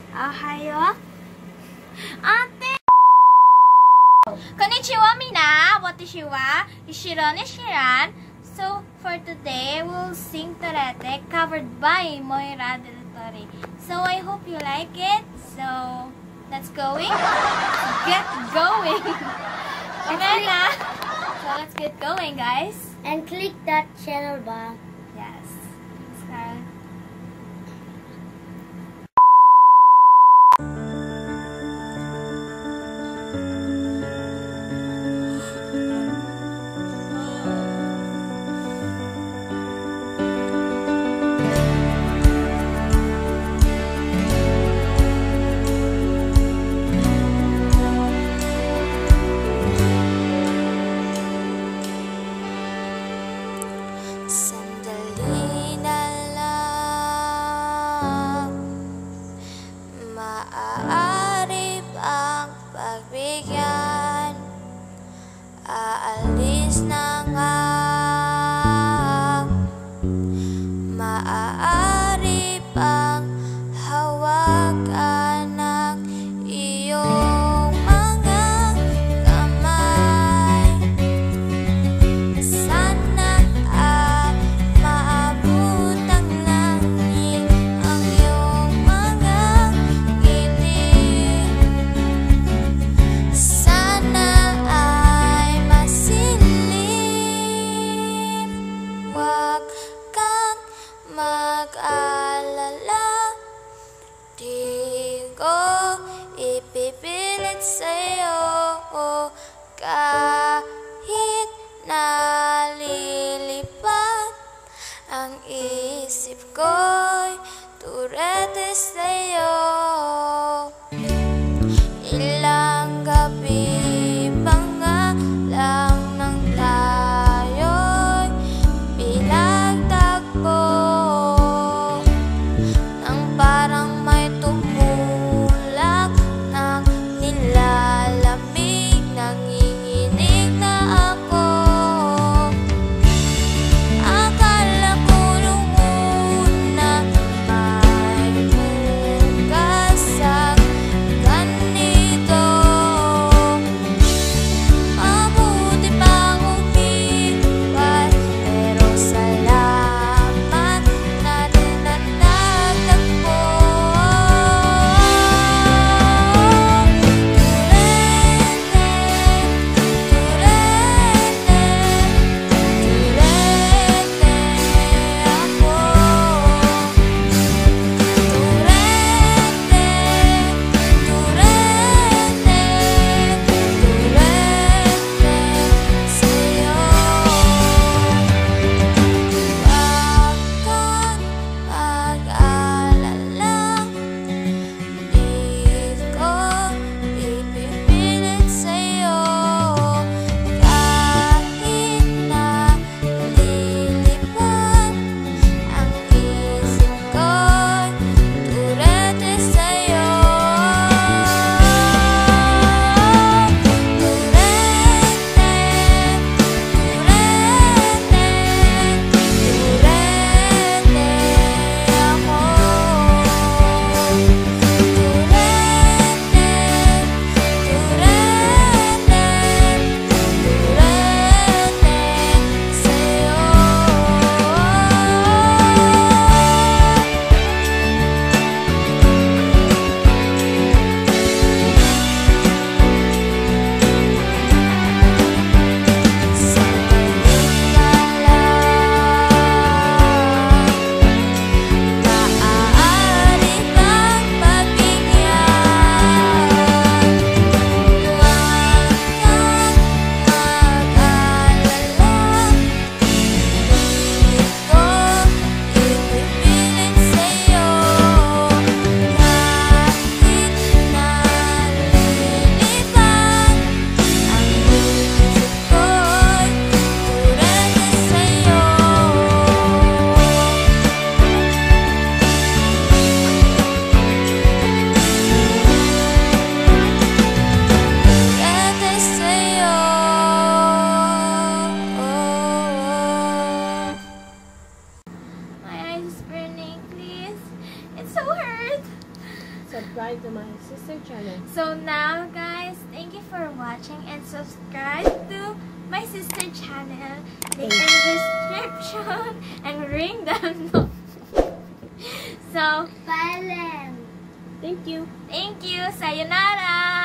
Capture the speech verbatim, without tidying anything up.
Ohayo. Ate! Konnichiwa, mina! Watashiwa Ishiro ni Shiran. So, for today, we'll sing Torete covered by Moira Dela Torre. So, I hope you like it. So, let's going. Get going! Okay na? So, let's get going, guys. And click that channel bell. Yes. Start. Sandali na lang, maaari bang pagbigyan? Aalis na nga, maaari bang hawakan ng iyong mga kamay? Sana ay maabot ang langit ang iyong mga ngiti. Sana ay masilim, huwag kang mag-alala. Di ko ipipilit sa'yo kahit nalilipad ang isip ko'y Torete sa'yo. Ilang gabi pa nga lang nang tayo'y pinagtagpo, nang parang may tumulong subscribe to my sister channel. So now guys, thank you for watching and subscribe to my sister channel. Link in the description and ring the notification. So, Violin. Thank you. thank you. Sayonara.